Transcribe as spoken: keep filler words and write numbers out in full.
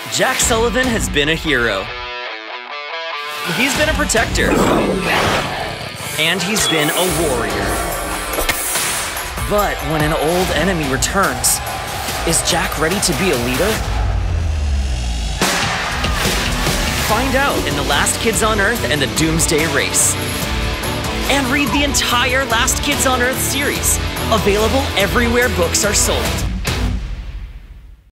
Jack Sullivan has been a hero. He's been a protector. And he's been a warrior. But when an old enemy returns, is Jack ready to be a leader? Find out in The Last Kids on Earth and the Doomsday Race. And read the entire Last Kids on Earth series, available everywhere books are sold.